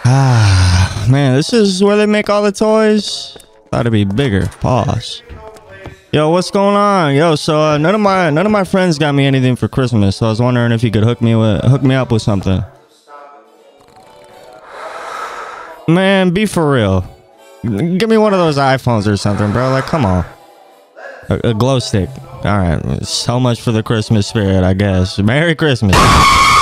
Ah, man, this is where they make all the toys. Thought it'd be bigger. Pause. Yo, what's going on? Yo, so none of my friends got me anything for Christmas, so I was wondering if you could hook me up with something. Man, be for real. Give me one of those iPhones or something, bro. Like, come on. A glow stick. All right. So much for the Christmas spirit, I guess. Merry Christmas.